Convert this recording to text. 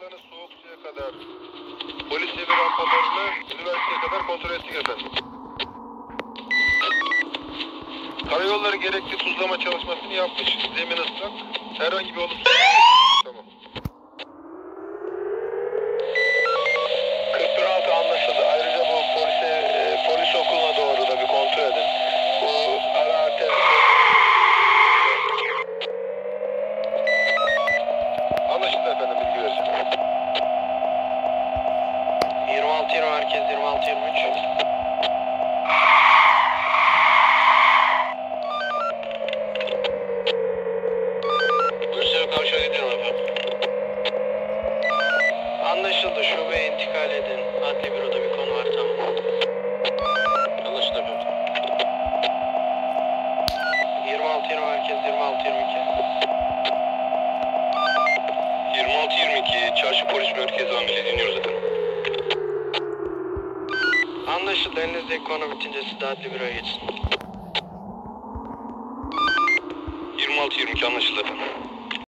Hakan'ı Soğuksu'ya kadar, polis evi rampalarını üniversiteye kadar kontrol ettik efendim. Karayolları gerekli tuzlama çalışmasını yapmış. Zemin ıslak. Herhangi bir olumsuz... Tamam. 41-6 anlaşıldı. Ayrıca bu polis okuluna doğru da bir kontrol edin. Bu ara arter... Anlaşıldı efendim, bilgi vereceğim. 26-20 merkez, 26-23. Karşıya gidiyorum efendim. Anlaşıldı. Şubeye intikal edin. Adli büroda bir konu var, tamam. Anlaşıldı efendim. 26-20 merkez, 26-22. 26-22 Çarşı Polis Merkezi amiri dinliyoruz efendim. Anlaşıldı. Elinizdeki konu bitince siz de adli büroya geçin. 26-22 anlaşıldı efendim.